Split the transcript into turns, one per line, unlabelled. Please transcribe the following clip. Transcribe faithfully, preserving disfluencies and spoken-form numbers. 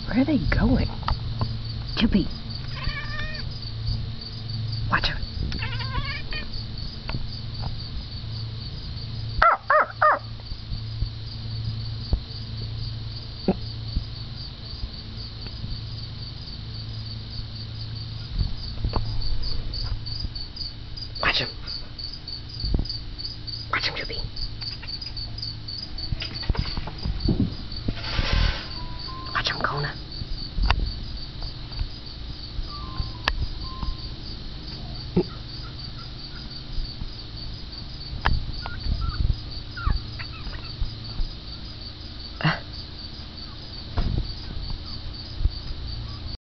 Where are they going? Chippy. Watch him. Watch him. Watch him, Chippy. Watch him, Kona.